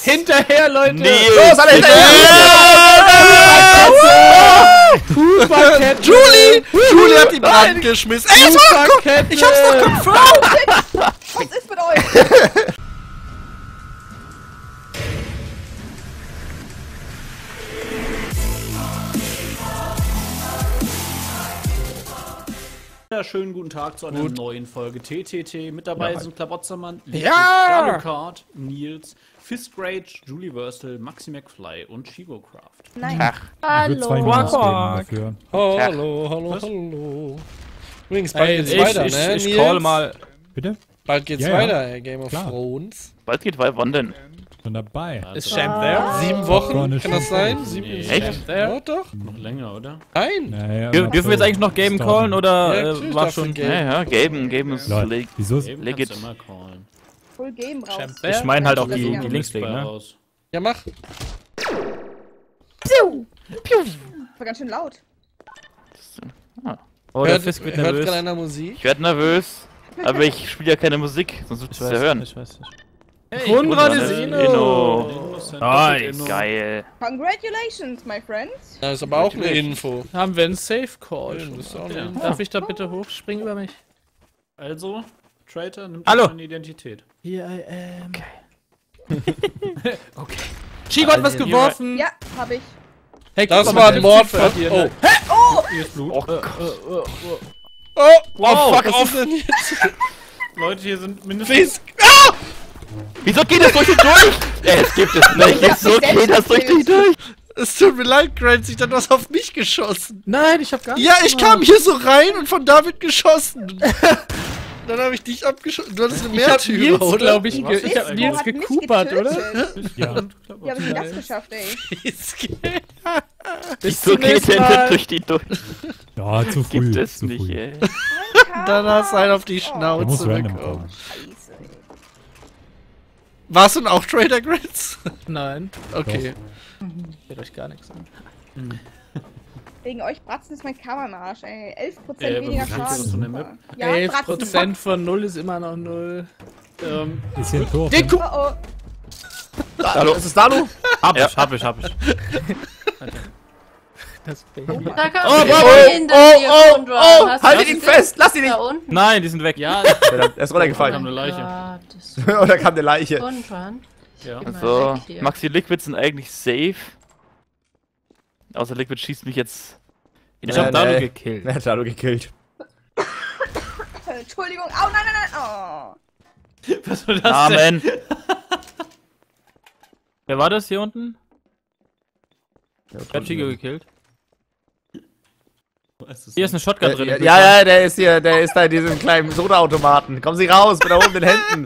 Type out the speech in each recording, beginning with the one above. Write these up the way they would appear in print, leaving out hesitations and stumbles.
Hinterher, Leute! Los, alle hinterher! Julie hat die Brand geschmissen. Ey, es war doch ich hab's doch confirmed! Was ist mit euch? Schönen guten Tag zu einer neuen Folge TTT. Mit dabei sind Klabotzermann, Ja! Nils, Fistgrage, Julie Wurstel, Maxi McFly und Chigocraft. Nein. Hallo. Hallo. Übrigens, bald geht's weiter, ne? Ich call mal. Bitte? Bald geht's weiter, Game of Thrones. Bald geht weiter, wann denn? Schon dabei. Ist Champ there? 7 Wochen, kann das sein? 7 Echt? Ja, doch. Noch länger, oder? Nein. Naja, Dürfen wir jetzt eigentlich noch Game callen Ja, oder natürlich war darfst du schon? Game. Ja, Game ist Leute, wieso ist... Eben Legit. kannst du immer callen. Full Game raus. Champ there? Ich meine halt auch Ja, die ja. Linksklick, ne? Raus. Ja, mach. Piu! War ganz schön laut. Oh, der Hört Fisk wird gerade nervös. einer Musik? Ich werd nervös, aber ich spiele ja keine Musik, sonst würdest du es ja hören. Ich weiß nicht. Konrad ist Inno. Nice. Geil. Congratulations, my friends. Das ist aber auch eine Info. Haben wir einen Safe Call? Ja, das ist auch Ja. eine Info. Darf ich da bitte hochspringen über mich? Also, Traitor nimmt Hallo. seine Identität. Here I am. Okay. Chico hat was geworfen. Ja, hab ich. Hey, Das guck war mal, ein der Mord Typ von... dir, Oh. ne? Hier ist Blut. Oh Gott. Oh, fuck off! Denn jetzt? Leute, hier sind mindestens... Fisk! Wieso geht das durch und durch? Es gibt es nicht. Wieso geht das durch dich durch? Es tut mir leid, Grant, ich dachte, du hast auf mich geschossen. Nein, ich hab gar nicht. Ja, ich kam hier so rein und von da wird geschossen. Dann habe ich dich abgeschossen. Du hattest eine Märtyrer, oder? Glaube ich, Was? ich hab Wo Nils hat mich gekupert, getötet? oder? Ja. Wie hab ich denn das geschafft, ey? Fisk. Wieso geht denn das durch die durch? Ja, zu früh. Gibt es zu nicht, früh. ey. Dann hast du einen auf die Der Schnauze muss random bekommen. kommen. Scheiße, ey. Warst du denn auch Trader Grants? Nein, Okay. geht euch gar nichts an. Wegen euch Bratzen ist mein Karma im Arsch, ey. 11% aber weniger wie kannst du Schaden. das von der Super. Ja, Bratzen. 11% von 0 ist immer noch 0. Ist hier ein Tor? Den Oh, oh. Hallo. Ist es Dalu? Hab ich. Das Da Baby. kommt oh, hinter dir, Kondra. Hast du Haltet das ihn fest! Lass ihn Da nicht! unten? Nein, die sind weg. Ja, Er ist kam runtergefallen. eine Leiche. Gott, Oder kam eine Leiche. Kondra. Ja. Geh mal So, weg hier. Maxi Liquid sind eigentlich safe. Außer Liquid schießt mich jetzt. Ich hab Dalu gekillt. Wer hat Dalu gekillt? Entschuldigung. Au, nein, nein, nein. Oh. Was war das denn? Amen. Wer war das hier unten? Ich hab Chico gekillt. Hier ist eine Shotgun drin. Ja, der ist hier, der ist da in diesem kleinen Sodaautomaten. Kommen Sie raus mit erhobenen Händen.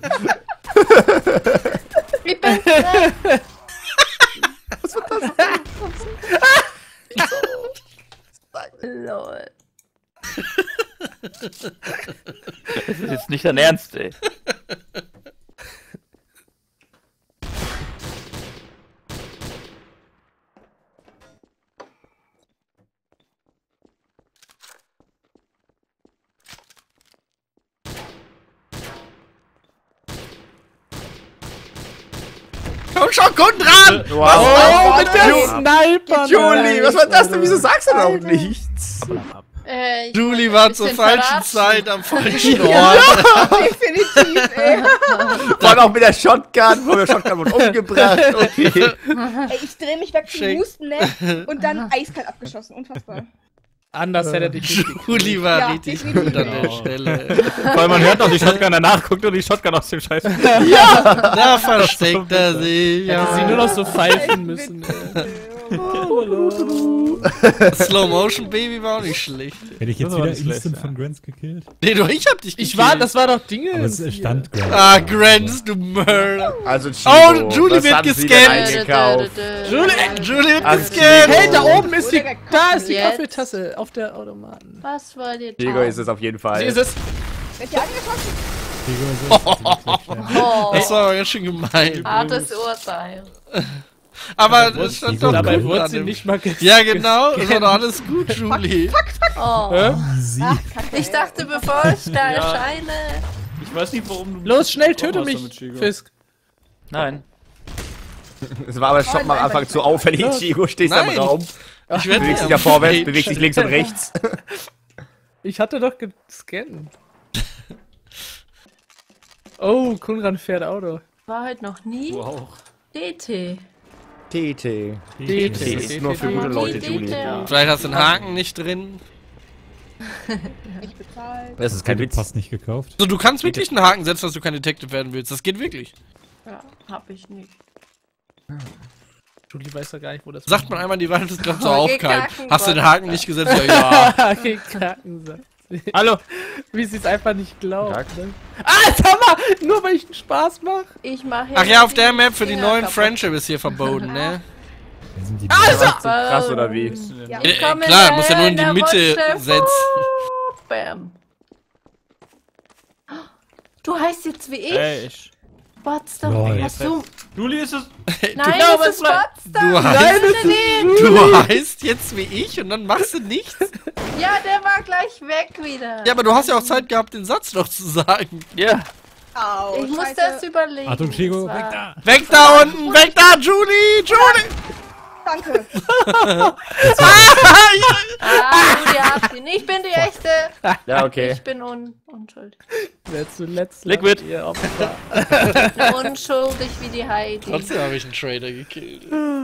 Ich bin weg. Lol. Das ist jetzt nicht dein Ernst, ey. Komm schon, Kondran! Wow. mit der Sniper! Julie, was war das denn? Wieso sagst du da auch nichts? Ich Julie wollte war ein zur bisschen falschen verarschen. Zeit am falschen Ort. Definitiv, ey. Vor allem auch mit der Shotgun, wo wir Shotgun wurden umgebracht. Okay. Ey, ich dreh mich weg zum Shake. Husten, ne? Und dann eiskalt abgeschossen. Unfassbar. Anders hätte er dich nicht gekillt. Julie war Ja, richtig definitiv. gut an der Stelle. Weil man hört noch die Shotgun danach, guckt nur die Shotgun aus dem Scheiß. Da versteckt er sich. Hätte sie nur noch so pfeifen müssen. Slow Motion Baby war auch nicht schlecht. Hätte ich jetzt Das war wieder nicht schlecht, instant ja. von Grants gekillt? Nee, du, ich hab dich gekillt. Das war doch Dinge. Aber es stand Grants. Ah, Grants, du Mörder. Also Chico, Oh, Julie was wird haben Sie denn gescannt. eingekauft? Julie wird Also, gescannt. Hey, da oben ist die. Oder Da ist die Jetzt. Kaffeetasse auf der Automaten. Was wollt ihr Chico ist es auf jeden Fall. Sie ist es. Wird ihr angeschossen? Chico ist es. Oh, Das war aber ganz schön gemein. hartes Urteil. Aber es stand doch Dabei gut wurde an sie dem- nicht mal Ja, genau. Das war doch alles gut, Julie. Oh. Easy. Ich dachte, bevor ich da erscheine. Ich weiß nicht, warum du. Los, schnell, töte Warum hast du mich, mit Chico? Fisk. Nein. Es war aber schon mal am Anfang zu auffällig. Chico, stehst da im Nein. Raum. Ich werde Bewegst dich ja vorwärts, bewegst dich links und rechts. Ich hatte doch gescannt. Oh, Kunran fährt Auto. War halt noch nie Wow. DT. TT. DT ist nur für gute Leute, Julie. Vielleicht hast du einen Haken nicht drin. Nicht bezahlt. Das ist kein Witz. Pass nicht gekauft. So, du kannst wirklich einen Haken setzen, dass du kein Detective werden willst. Das geht wirklich. Ja, hab ich nicht. Julie weiß ja gar nicht, wo das Sagt man einmal die Wahrheit, das gerade so Oh, aufkalt. gekacken, Hast du den Gott. Haken nicht gesetzt? Ja, ja. Kacken, sagt sie. Hallo! Wie sie es einfach nicht glaubt. Tag. Ne? Ah, sag mal! Nur weil ich einen Spaß mache. Ich mache Ach ja, auf der Map für die neuen Friendship ist hier verboten, ne? Wer sind die Krass, oder wie? Ja. Klar, muss ja nur in die Mitte setzen. Bam. Du heißt jetzt wie ich? Ich. Potsdam. Lol. Hast du... Julie ist es. Nein, das ist Potsdam. Du heißt, du heißt jetzt wie ich und dann machst du nichts? Ja, der war gleich weg wieder. Ja, aber du hast ja auch Zeit gehabt, den Satz noch zu sagen. Ja. Au, Ich muss Scheiße. das überlegen. Achtung, Chico, Das weg war- da! Weg da unten, weg da, Julie, Julie! Danke. Ah, du, die habt ihn. Ich bin die echte. Ja, okay. Ich bin unschuldig. Wer zuletzt Liquid. ihr Opfer. Unschuldig wie die Heidi. Trotzdem habe ich einen Trader gekillt.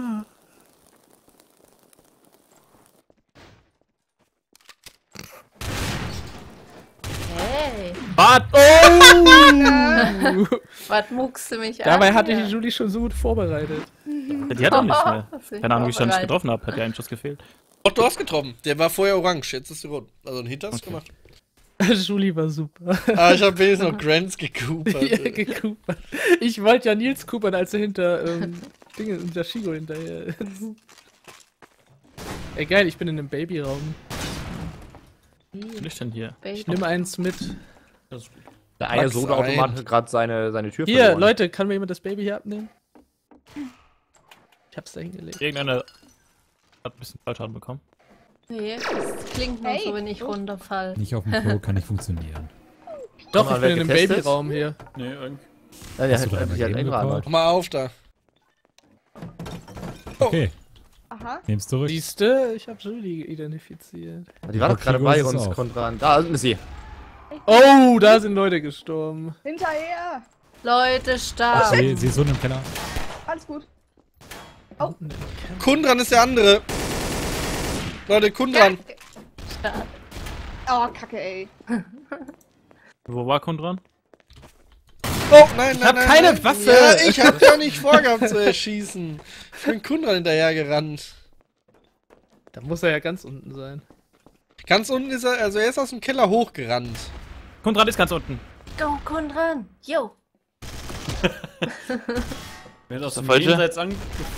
Hey, Wart! was muckst du mich an? Dabei hatte ich hier? die Julie schon so gut vorbereitet. Die hat doch nicht mehr. Hast du mich Keine Ahnung, wie ich da nicht vorbereitet. getroffen habe. Hat ja einen Schuss gefehlt. Doch, du hast getroffen. Der war vorher orange, jetzt ist sie rot. Also ein Hit hast du gemacht. Julie war super. Ah, ich habe wenigstens noch Grants gecoopert. Ja, gekupert. Ich wollte ja Nils kupern, als er hinter hinter Shigo hinterher ist. Ey, geil, ich bin in einem Babyraum. Was bin ich denn hier? Ich nehme eins mit. Das ist gut. Der eine Max Soda-Automat ein. hat gerade seine Tür Hier, verloren. Leute, kann mir jemand das Baby hier abnehmen? Ich hab's da hingelegt. Irgendeiner hat ein bisschen Fallschaden bekommen. Nee, das klingt nur Hey. so, wenn ich runterfall. Nicht auf dem Klo, kann nicht funktionieren. Doch, mal, ich wer bin in einem getestet? Babyraum hier. Nee, irgendwie. Ja, der Hast hat du da einfach dagegen Einrad. gecallt? Mach mal auf da. Okay, Aha. nehm's zurück. Siehste, ich hab Julie identifiziert. Die war doch gerade Chico bei ist es uns, auch. Kontran. Da ist sie. Oh, da sind Leute gestorben. Hinterher. Leute, stark. Sie ist unten im Keller. Alles gut. Kundran ist der andere. Leute, Kundran. Stark. Oh, Kacke, ey. Wo war Kundran? Oh, nein, nein, hab nein. keine nein. Waffe. Ja, ich hab ja nicht vorgehabt zu erschießen. Ich bin Kundran hinterher gerannt. Da muss er ja ganz unten sein. Ganz unten ist er, also er ist aus dem Keller hochgerannt. Kundran ist ganz unten. Go, Kundran. Yo. Wenn aus der dem falsche? Jenseits an.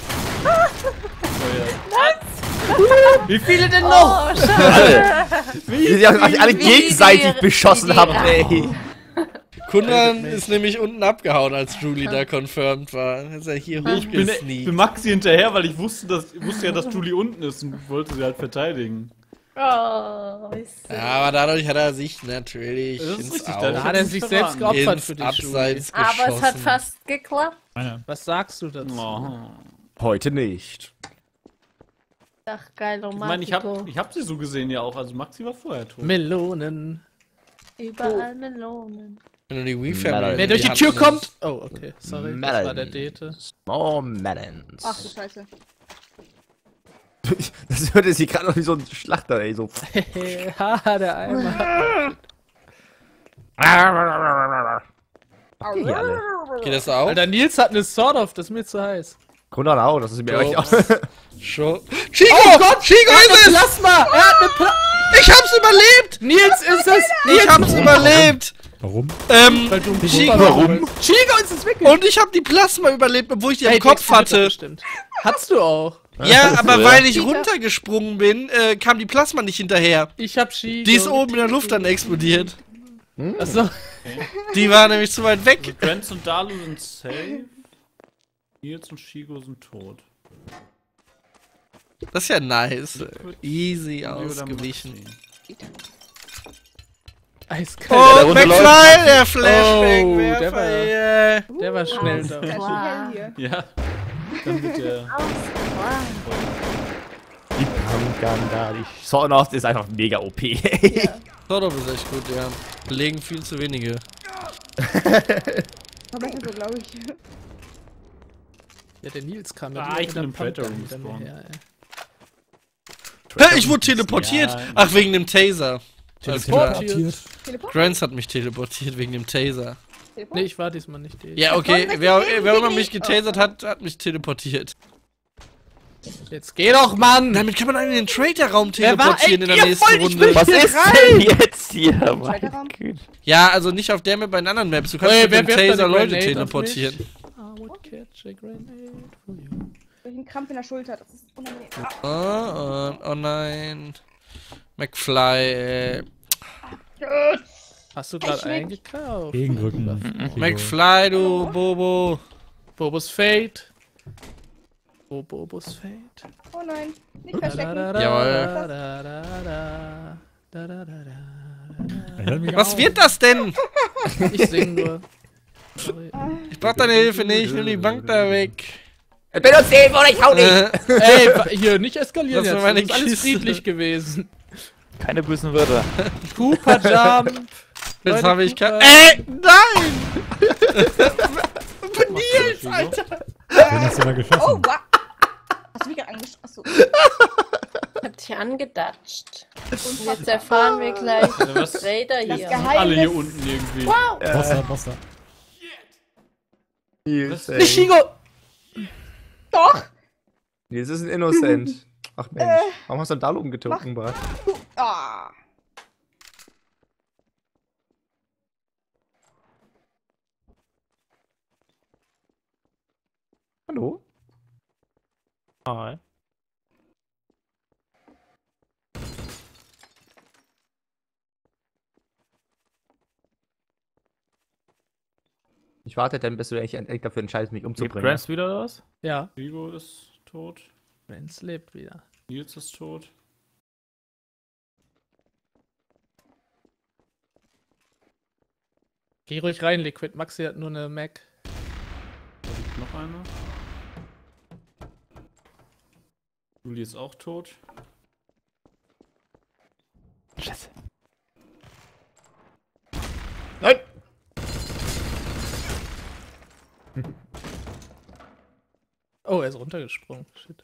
Wie viele denn noch? Oh, schade. Wie sie sich alle wie gegenseitig die- beschossen wie die- haben, ey. Kundran ist nämlich unten abgehauen, als Julie da confirmed war. Ist er hier Ich bin hochgesneakt. Maxi hinterher, weil ich wusste ja, dass Julie unten ist und wollte sie halt verteidigen. Oh, ist Ja, aber dadurch hat er sich natürlich Das ist ins richtig, Au- Da hat er sich selbst geopfert ins für die Julie. Abseits Aber es hat geschossen. fast geklappt. Einer. Was sagst du dazu? Oh. Heute nicht. Ach, geil, Ich meine, ich Romantiko. hab sie so gesehen ja auch. Also Maxi war vorher tot. Melonen. Überall Melonen. Wenn du die Wii Melon. Family. Wer durch die Hand Tür nimmst. kommt. Oh, okay. Sorry, das Melon. war der Dete. Small Melons. Ach du Scheiße. Das hörte sich gerade noch wie so ein Schlachter, ey. So. Haha, der Eimer. Okay, alle. Geht das auch? Alter, Nils hat eine Sword off, das ist mir zu heiß. Kontran auch, das ist mir echt auch. Schon. Chico! Oh Gott, Chico ist es! Plasma! Er hat eine Ich hab's überlebt! Nils ist es! Ich hab's überlebt! Warum? Weil du einen Chico, Pulver warum? machen willst. Chico ist es weg! Und ich hab die Plasma überlebt, obwohl ich die am Kopf hatte. Hattest du auch. Ja, aber Ja. weil ich runtergesprungen bin, kam die Plasma nicht hinterher. Ich hab Chico. Die ist oben in der Luft dann explodiert. Achso. Die war nämlich zu weit weg. Grants und Dalu sind safe. Nils und Shigo sind tot. Das ist ja nice. Easy Julie oder ausgewichen. Maxi? Eiskalt. Oh, runterläuft. McFly, der Oh, Flashbang-Werfer, der war- yeah. Der war schnell da. Ganz schön hell hier. Ja. Dann wird der. Die Pumpgun da, die Sonos ist einfach mega OP. Sodom ist echt gut, ja. Belegen viel zu wenige. Aber so, glaube ich. Ja, der Nils kam Ah, wieder ich mit bin der im Predator Pumpgun Room hinter mir gespawnt. her, ey. Hä, ich wurde teleportiert! Ja, Ach, wegen dem Taser. Alles klar. Teleportiert. Teleport? Grants hat mich teleportiert wegen dem Taser. Teleport? Nee, ich war diesmal nicht der. Ja, okay, Warum wer sagst du immer gegen mich mich? getasert hat, hat mich teleportiert. Jetzt geh doch, Mann! Damit kann man einen in den Trader-Raum Wer war- teleportieren in Ey, der ihr nächsten wollt- ich Runde. will- Was ist denn jetzt hier? Mein Schalterraum? Güte. Ja, also nicht auf der Map, bei den anderen Maps. Du kannst Ey, mit dem wer wirft Taser eine Leute Grenade auf teleportieren. mich? I would catch a grenade for you. Durch einen Krampf in der Schulter, das ist unangenehm. Oh nein. McFly, Hast du gerade schmeckt. eingekauft? Gegenrücken. McFly, du Bobo. Bobos Fate. Bobos Fate. Oh nein, nicht verstecken. Was wird das denn? Ich sing nur. Sorry. Ich brauch deine Hilfe nicht, nimm die Bank da weg. Benutzt den oder ich hau dich! Ey, hier, nicht eskalieren Das war jetzt. meine Das ist alles Kiste. friedlich gewesen. Keine bösen Wörter. Cooper Jump. Jetzt Leute, habe ich Cooper. nein! Nils, Alter! Wen hast du da Oh, geschossen? wow. Hast du mich gerade angeschaut? Achso. Ich hab dich angedatscht. Und jetzt erfahren wir gleich Was? Raider hier. Geheimnis. Alle hier unten irgendwie. Wow! Bossa. Nils, Nicht Shigo! Doch! Nils ist ein Innocent. Ach Mensch, warum hast du da oben getrunken, Brat? Ah. Hallo? Hi. Ich warte dann, bis du dich endlich dafür entscheidest, mich Lebt umzubringen. Grants wieder oder was? Ja, Vigo ist tot. Renz lebt wieder. Nils ist tot. Geh ruhig rein, Liquid. Maxi hat nur eine Mac. Da liegt noch einer. Juli ist auch tot. Scheiße. Nein! Oh, er ist runtergesprungen. Shit.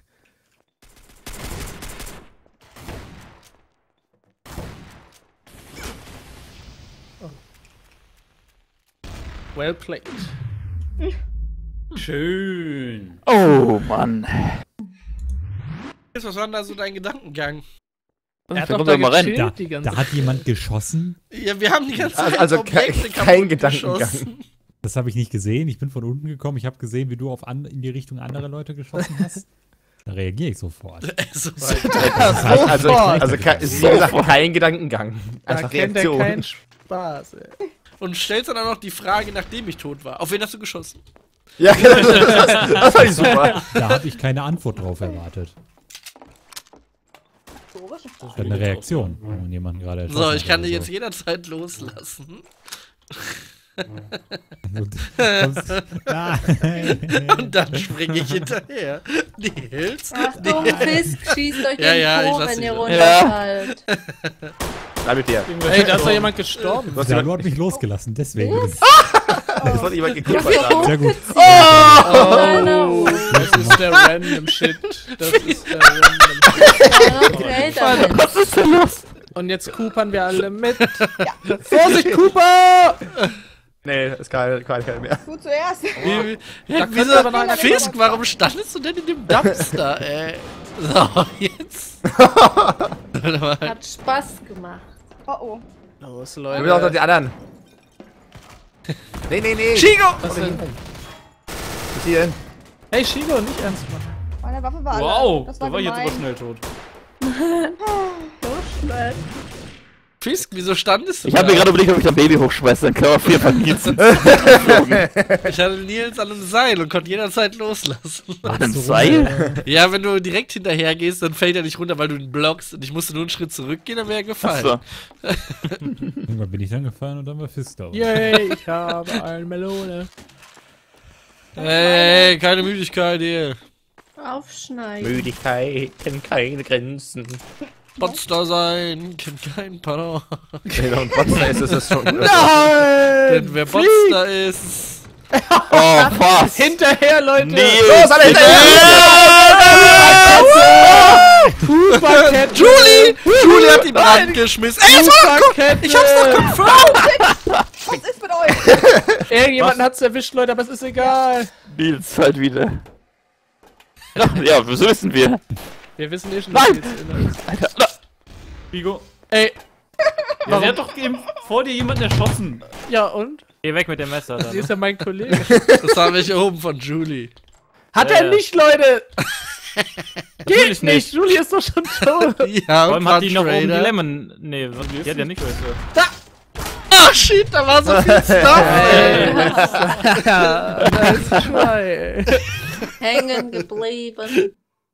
Oh. Well played. Schön. Oh Mann. Was war denn da so dein Gedankengang? Er hat Da doch kommt da er mal rein. gechillt die ganze Da hat jemand geschossen. Ja, wir haben die ganze Zeit Also Objekte kein kaputt Gedankengang. geschossen. Das habe ich nicht gesehen. Ich bin von unten gekommen. Ich habe gesehen, wie du in die Richtung anderer Leute geschossen hast. Da reagiere ich sofort. So Also wie gesagt, kein Gedankengang. Da Einfach kennt er Reaktion. keinen Spaß, ey. Und stellst dann auch noch die Frage, nachdem ich tot war. Auf wen hast du geschossen? Ja, genau, das war super. Da habe ich keine Antwort drauf erwartet. Das ist eine Reaktion, wenn man jemanden gerade erschossen So, hat ich kann oder dich jetzt so. jederzeit loslassen. Nein. Und dann springe ich hinterher. Nils? Achtung, Fisk, schießt euch Ja, in ja, den ich Po, lass wenn dich ihr da. runterfallt. Bleib mit dir. Ey, da ist doch jemand gestorben. Du hast Ja, jemand, du hast mich losgelassen, deswegen. das hat jemand gekillt. Sehr gut. Oh! Das ist der random Shit. Das ist der random Shit. Raider. Was ist denn los? Und jetzt coopern wir alle mit. Vorsicht, Cooper! Nee, ist kein mehr. Du zuerst. Wieso, aber noch einer Fisk, warum standest du denn in dem Dumpster, ey? So, jetzt. Warte mal. Hat Spaß gemacht. Oh oh. Los, Du bist auch noch die Leute. anderen. Nee. Chico! Was denn? Was hier denn? Hey, Shigo, nicht ernst machen. Meine Waffe war alle. Wow, Das der war jetzt gemein. aber schnell tot. So schlecht. Fisk, wieso standest du Ich habe mir da? gerade überlegt, ob ich dein Baby hochschmeiße, dann können wir auf jeden Fall Nils sind. Ich hatte Nils an einem Seil und konnte jederzeit loslassen. An einem Seil? Ja, wenn du direkt hinterher gehst, dann fällt er nicht runter, weil du ihn blockst. Und ich musste nur einen Schritt zurückgehen, dann wäre er gefallen. Achso. Irgendwann bin ich dann gefallen und dann war Fist da. Yay, ich habe eine Melone. Ey, keine Müdigkeit hier. Aufschneiden. Müdigkeit kennt keine Grenzen. Monster sein, kennt kein Pardon. Genau, und Monster ist es schon. Denn wer Monster ist. Oh, was? Hinterher, Leute! Los, alle Supercat! Julie hat ihn rangeschmissen. Ey, ich hab's doch confirmed! Was ist mit euch? Irgendjemanden hat's erwischt, Leute, aber es ist egal. Nils halt wieder. Ja, das wissen wir. Wir wissen eh schon, Nein! was Alter, na. Vigo. Ey, Ja, der hat doch eben vor dir jemanden erschossen. ja und? Geh weg mit dem Messer Sie dann. ist ja mein Kollege. Das habe ich oben von Julie. Hat er nicht, Leute! Geht Natürlich nicht! Julie ist doch schon tot! Ja, Vor und allem hat die noch oben die Trader. Lemon. Nee, die hat ja nicht. Ach shit, da war so viel Stuff, ey. Das ist Schwein. Hängen geblieben.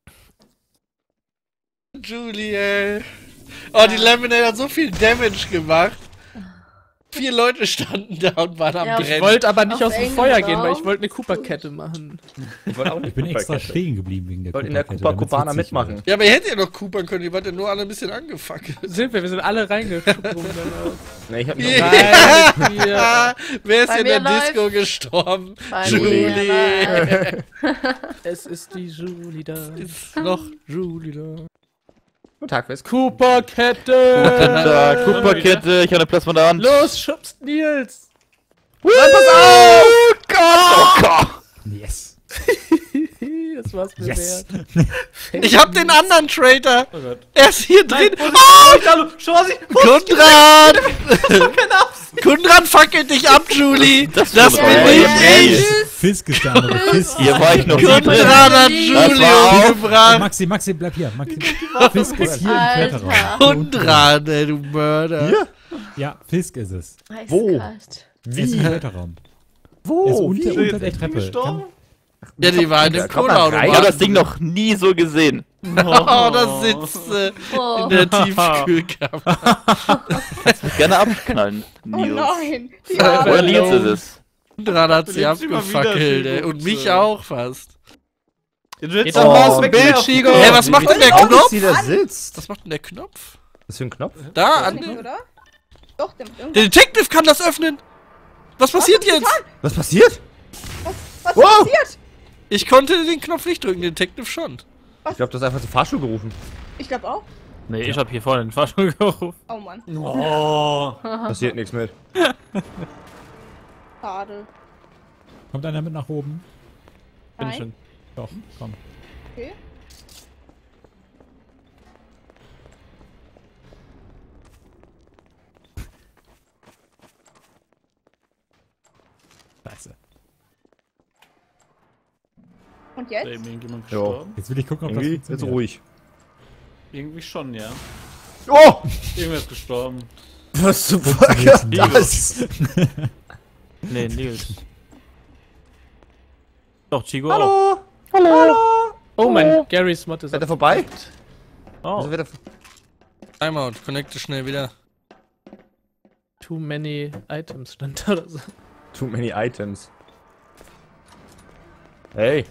Julie, ey. Oh, die Lemonade hat so viel Damage gemacht. 4 Leute standen da und waren am Ja, Ich Brennen. wollte aber nicht Auf aus dem engem Feuer gehen, weil Raum. ich wollte eine Cooper-Kette machen. Ich wollte auch Ich bin extra stehen geblieben wegen der wollte in der Cooper-Kette, Copa damit's Cubana witzig mitmachen. wird. Ja, aber ihr hättet ja noch coopern können, ihr wart ja nur alle ein bisschen angefackelt. Sind wir sind alle reingesprungen. Nee, ich hab mich Yeah. Nein, wir, Wer ist Bei in der mir läuft- Disco gestorben? Bei Julie. mir es ist die Julie da. Ist noch Julie da. Guten Tag, Fest. Cooper-Kette! Da, Cooper-Kette, ich habe eine Plasma da an. Los, schubst Nils! Pass auf! Oh Gott! Yes. Das war's mir Yes. wert. Ich hab den anderen Traitor. Oh Gott. Er ist hier drin. Hallo, schau sie! Kundran! Kundran fackelt dich ab, Julie! Das bin ich! Fisk ist der andere. Fisk. Hier war ich noch nie drin. Kundran hat Das Julie war auch- umgebracht! Maxi, bleib hier. Fisk ist hier im Alter. Kletterraum. Kundran, ey, du Mörder! Hier? Ja, Fisk ist es. Wo? Er ist im Kletterraum. Er ist Wo? unter der Treppe. Gestorben? Ja, die war in dem Komm mal rein. Ich habe das Ding noch nie so gesehen. Oh, da sitzt Oh. in der Tiefkühlkammer. Gerne abknallen, Oh Nils. nein! Die Ja. Arme. Oder Nils ist es. Kundran hat sie Lebst immer wieder, abgefackelt, ey. Chico. Und mich auch fast. Du hättest Geht doch mal aus dem weg, Bild, auf die Chico. Kette. Hä, was macht denn der Auch Knopf? wie der sitzt. Was macht denn der Knopf? Was für ein Knopf? Da, an Nicht, dem. oder? Doch, der Der Detective kann das öffnen! Was passiert jetzt? Was passiert? Was Wow. passiert? Ich konnte den Knopf nicht drücken, den Detective schon. Ich glaube, das ist einfach zum Fahrstuhl gerufen. Ich glaube auch. Nee, ich hab hier vorne den Fahrstuhl gerufen. Oh Mann. Oh. Passiert nichts mit. Schade. Kommt einer mit nach oben? Bin Nein. schon. Doch, komm. Okay. Scheiße. Und Ist jetzt? eben irgendjemand Jo. gestorben? Jetzt will ich gucken, ob das Irgendwie ist funktioniert. ruhig. Irgendwie schon, ja. Oh! Irgendwer ist gestorben. Was zum Fuck Funktioniert's ist nicht. das? Nee, Nils. Doch, Chico Hallo? Oh mein, Garys Mod ist Seid ihr vorbei? auch. Also Oh. wird Timeout, connecte schnell wieder. Too many items stand da oder so. Too many items. Hey.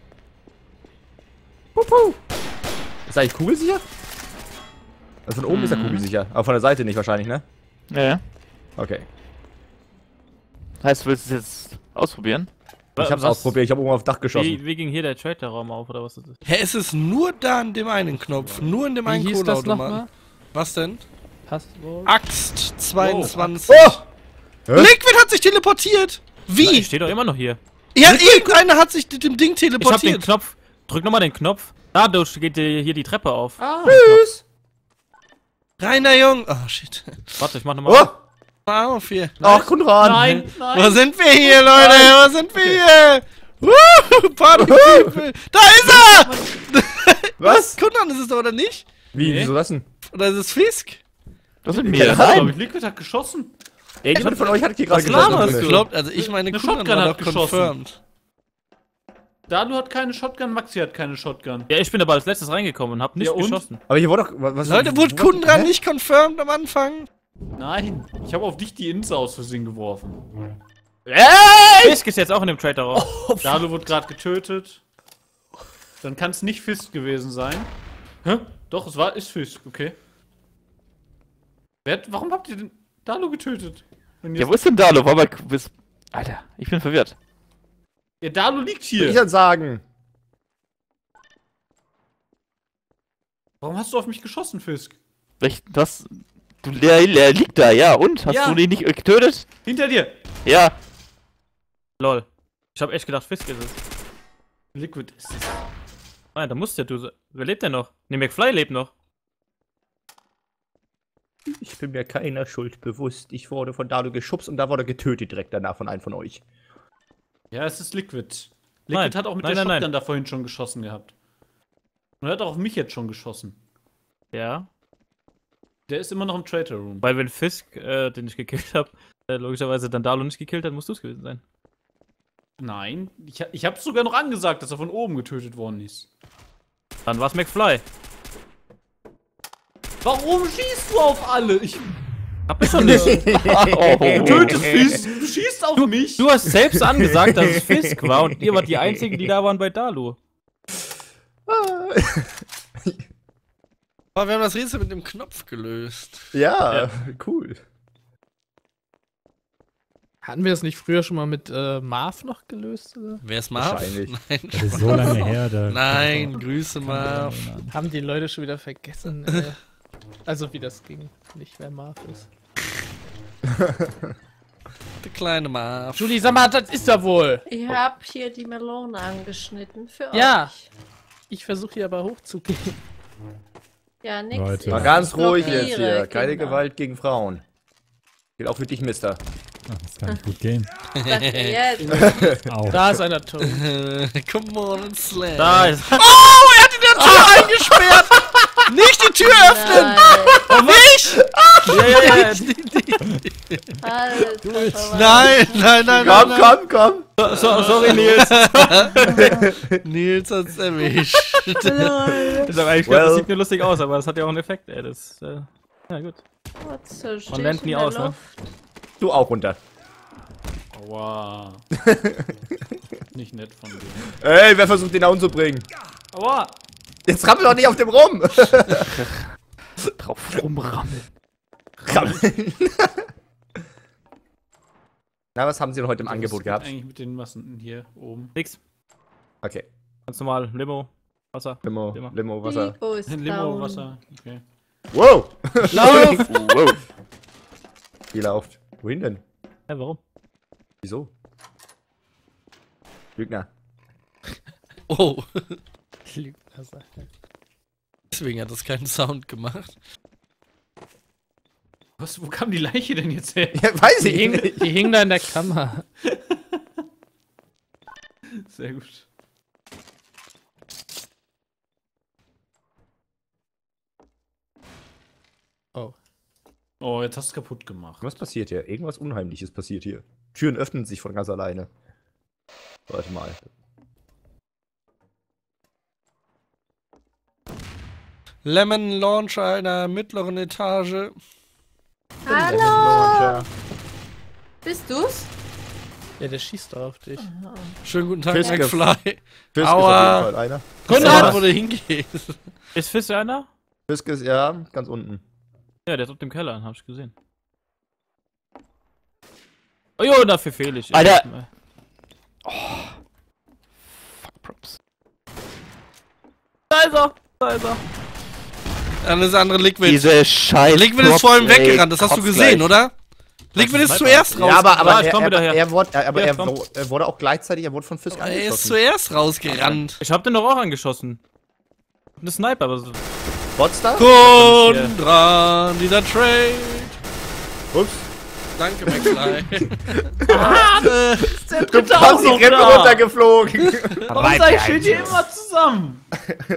Pupu. Ist eigentlich kugelsicher? Also von oben ist er kugelsicher, aber von der Seite nicht wahrscheinlich, ne? Ja, ja. Okay. Heißt, du willst es jetzt ausprobieren? Ich hab's ausprobiert, ich hab oben auf Dach geschossen. Wie ging hier der Trader-Raum auf, oder was ist das? Hä, es ist nur da an dem einen Knopf. Nur in dem Wie einen hieß das Kohleautomaten. nochmal? Was denn? Passwort? Axt 22. Oh! Hä? Liquid hat sich teleportiert! Wie? Ich stehe doch immer noch hier. Ja, irgendeiner hat sich mit dem Ding Ich hab den teleportiert. Knopf. Drück nochmal den Knopf. Dadurch geht dir hier die Treppe auf. Tschüss! Reiner Jung. Oh, shit. Warte, ich mach nochmal. Oh! Mal auf hier. Ach, Kunran! Nein, Wo sind wir hier, Leute? Wo sind wir hier? Party People. Da ist er! Was? Kundan ist es doch, oder nicht? Wie, Nee. wieso das denn? Oder ist es Fisk? Das sind Keine mir. Ahnung. Glaub ich, Liquid hat geschossen. Irgendjemand von euch hat hier gerade Was laberst geschossen. du? Glaubt, also ich meine, Eine Kundan Shotgun war hat doch geschossen. confirmed. Dalu hat keine Shotgun, Maxi hat keine Shotgun. Ja, ich bin aber als letztes reingekommen und hab nicht Ja, und? geschossen. Aber hier wurde doch. Was, Leute, wurde Kundan nicht confirmed am Anfang? Nein, ich habe auf dich die Inse aus Versehen geworfen. Fisk ist jetzt auch in dem Traitor-Raum. Dalu wird gerade getötet. Dann kann es nicht Fisk gewesen sein. Hä? Doch, ist Fisk, okay. Warum habt ihr denn Dalu getötet? Ja, wo ist denn Dalu? Alter, ich bin verwirrt. Ja, Dalu liegt Will hier. ich dann sagen. Warum hast du auf mich geschossen, Fisk? Was? Der liegt da, ja. Und? Hast Ja. du den nicht getötet? Hinter dir! Ja. Lol. Ich hab echt gedacht, Fisk ist es. Liquid ist es. Nein, da musst ja du. Wer lebt denn noch? Ne, McFly lebt noch. Ich bin mir keiner Schuld bewusst. Ich wurde von Dalu geschubst und da wurde getötet direkt danach von einem von euch. Ja, es ist Liquid. Liquid Nein. hat auch mit Nein, der nein, Shotgun da vorhin schon geschossen gehabt. Und er hat auch auf mich jetzt schon geschossen. Ja. Der ist immer noch im Traitor Room. Weil wenn Fisk, den ich gekillt hab, logischerweise dann Dalu nicht gekillt hat, musst du es gewesen sein. Nein, ich hab's sogar noch angesagt, dass er von oben getötet worden ist. Dann war's McFly. Warum schießt du auf alle? Ich Hab ich schon nicht. du tötest Fisk, du schießt auf mich. Du hast selbst angesagt, dass es Fisk war und ihr wart die einzigen, die da waren bei Dalu. Aber wir haben das Rätsel mit dem Knopf gelöst. Ja, cool. Hatten wir das nicht früher schon mal mit Marv noch gelöst? Oder? Wer ist Marv? Wahrscheinlich. Nein. Das ist so lange her. Da Nein, Grüße Marv. Haben die Leute schon wieder vergessen, also wie das ging. Nicht wer Marv ist. Der kleine Marv. Julie, sag mal, das ist er wohl. Ich hab hier die Melone angeschnitten für Ja. euch. Ich versuche hier aber hochzugehen. Ja, nix. Leute. Mal ich ganz ruhig blockiere jetzt hier. Keine Kinder. Gewalt gegen Frauen. Gilt auch für dich, Mister. Ach, das kann nicht gut gehen. Sagt ihr jetzt? Au. Da ist einer tot. Come on, Slam. Da ist. Eingesperrt! Nicht die Tür öffnen! Alter, Nein! Komm! Sorry, Nils. Nils hat's erwischt. Ist aber eigentlich das sieht mir lustig aus, aber das hat ja auch einen Effekt, ey. Das, ja gut. Man lernt nie aus, ne? Du auch runter. Aua. Nicht nett von dir. Ey, wer versucht den da umzubringen? Aua. Jetzt rammel doch nicht auf dem rum! Drauf rumrammeln. Na, was haben sie denn heute im Angebot Was ist gehabt? eigentlich mit den Massen hier oben? Nix. Okay. Ganz normal. Limo. Wasser. Limo, Wasser. Limo ist Limo, down. Wasser. Okay. Wow! Lauf! Wow. Ihr lauft. Wohin denn? Ja, warum? Wieso? Lügner. Oh, Lügner, sagt er. deswegen hat das keinen Sound gemacht. Wo kam die Leiche denn jetzt her? Ja, weiß ich nicht. Die hing da in der Kammer. Sehr gut. Oh. Oh, jetzt hast du es kaputt gemacht. Was passiert hier? Irgendwas Unheimliches passiert hier. Türen öffnen sich von ganz alleine. Warte mal. Lemon Launcher einer mittleren Etage. Hallo! Bist du's? Ja, der schießt doch auf dich. Schönen guten Tag, Fiske. McFly. Fisk Aua. ist auf jeden Fall einer. Konrad, wo du hingehst. Ist Fisk einer? Fisk ist, ja, ganz unten. Ja, der ist auf dem Keller, hab ich gesehen. Oh jo, dafür fehle ich. Alter. Fuck Props. Da ist er! Da ist er! Dann ist der andere Liquid. Diese Scheiße. Liquid ist vor ihm weggerannt, das hast du gesehen, oder? Liquid ist zuerst raus. Ja, aber ich komm wieder her. er komm. wurde auch gleichzeitig, er wurde von Fisk Er ist angeschossen. zuerst rausgerannt. Ich hab den doch auch angeschossen. Eine Sniper, aber so. Monster? Kundran, dieser Trade. Ups. Danke, McFly. Du hast die Rippe runtergeflogen. Warum seid ihr hier immer zusammen?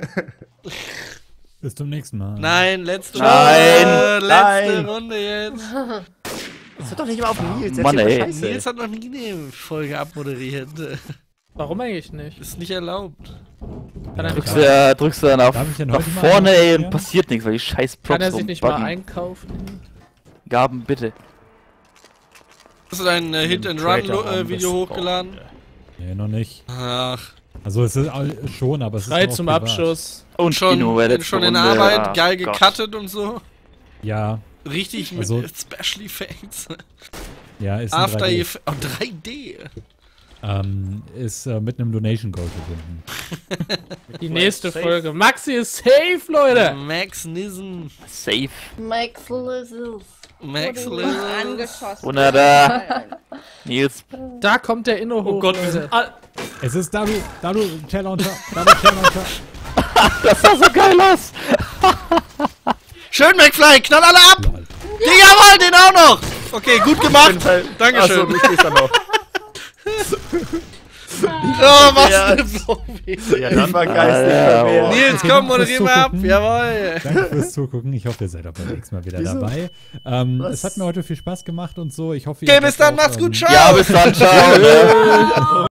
Bis zum nächsten Mal. Nein, letzte Nein, Runde. Letzte nein. Runde jetzt. Das wird doch nicht mal auf Nils. Mann, erzähl ey. mal Scheiße. Nils hat noch nie eine Folge abmoderiert. Warum eigentlich nicht? Ist nicht erlaubt. Kann er, Drückst nicht, du dann auf Darf ich denn nach heute mal vorne, ey, und einmal passiert nichts, weil die scheiß Props kann er sich nicht mal rumbuggen. einkaufen? Gaben, bitte. Hast du dein Hit-and-Run-Video hochgeladen? Nee, noch nicht. Ach. Also es ist schon, aber es ist Frei noch zum privat. Abschuss. Und Schon in in Arbeit, geil gecuttet und so. Ja, Richtig mit Also- Special Effects. ja, ist ein After 3D. Effects. Oh, 3D. Ist mit einem Donation Code verbunden. Die nächste Folge. Maxi ist safe, Leute. Max Nissen. Safe. Max Lizzles. Max Wurde Lissen. angeschossen. Wunderbar. Nils. Da kommt der Inno hoch. Oh Gott, wir sind all Es ist Dalu Challenger. Das sah so geil aus. Schön, McFly, knall alle ab! Jawohl, den auch noch! Okay, gut gemacht. Dankeschön. Achso, du stehst da noch. Oh, was eine Profi. Ja, Ich war geistig. Nils, komm, moderier mal ab. Jawohl. Danke fürs Zugucken. Ich hoffe, ihr seid auch beim nächsten Mal wieder dabei. Es hat mir heute viel Spaß gemacht und so. Ich hoffe, Okay, bis dann, macht's gut, ciao. Ja, bis dann, ciao.